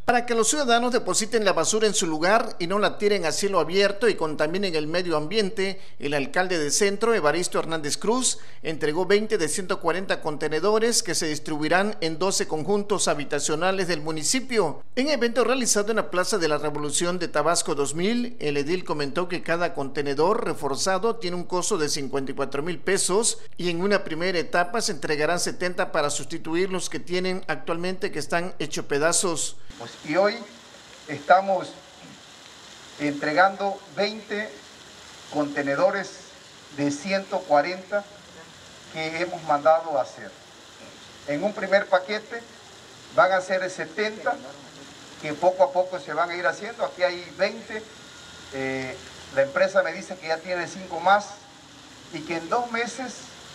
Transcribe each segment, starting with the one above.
Para que los ciudadanos depositen la basura en su lugar y no la tiren a cielo abierto y contaminen el medio ambiente, el alcalde de Centro, Evaristo Hernández Cruz, entregó 20 de 140 contenedores que se distribuirán en 12 conjuntos habitacionales del municipio. En evento realizado en la Plaza de la Revolución de Tabasco 2000, el edil comentó que cada contenedor reforzado tiene un costo de 54,000 pesos y en una primera etapa se entregarán 70 para sustituir los que tienen actualmente que están hechos pedazos. Y hoy estamos entregando 20 contenedores de 140 que hemos mandado a hacer. En un primer paquete van a ser 70 que poco a poco se van a ir haciendo. Aquí hay 20, la empresa me dice que ya tiene 5 más y que en 2 meses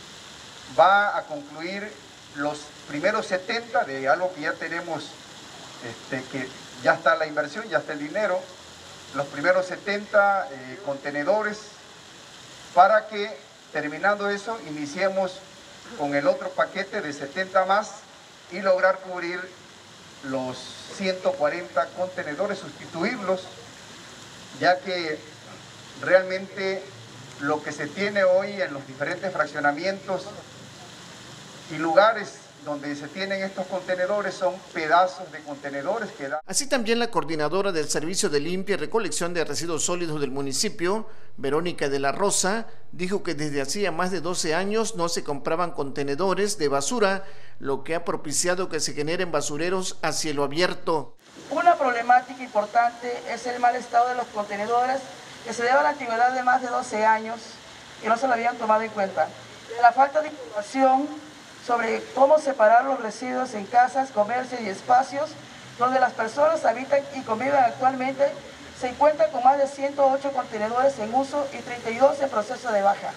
va a concluir los primeros 70 de algo que ya tenemos. Que ya está la inversión, ya está el dinero, los primeros 70 contenedores para que terminando eso iniciemos con el otro paquete de 70 más y lograr cubrir los 140 contenedores, sustituirlos, ya que realmente lo que se tiene hoy en los diferentes fraccionamientos y lugares donde se tienen estos contenedores son pedazos de contenedores que dan. Así también la coordinadora del Servicio de Limpia y Recolección de Residuos Sólidos del municipio, Verónica de la Rosa, dijo que desde hacía más de 12 años no se compraban contenedores de basura, lo que ha propiciado que se generen basureros a cielo abierto. Una problemática importante es el mal estado de los contenedores que se debe a la antigüedad de más de 12 años y no se lo habían tomado en cuenta. La falta de información sobre cómo separar los residuos en casas, comercios y espacios donde las personas habitan y conviven actualmente, se encuentran con más de 108 contenedores en uso y 32 en proceso de baja.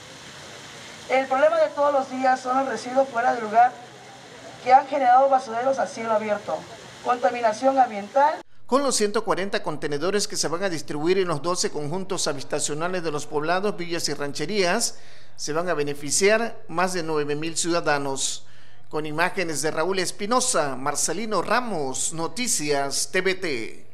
El problema de todos los días son los residuos fuera de lugar que han generado basureros a cielo abierto, contaminación ambiental. Con los 140 contenedores que se van a distribuir en los 12 conjuntos habitacionales de los poblados, villas y rancherías, se van a beneficiar más de 9,000 ciudadanos. Con imágenes de Raúl Espinosa, Marcelino Ramos, Noticias TVT.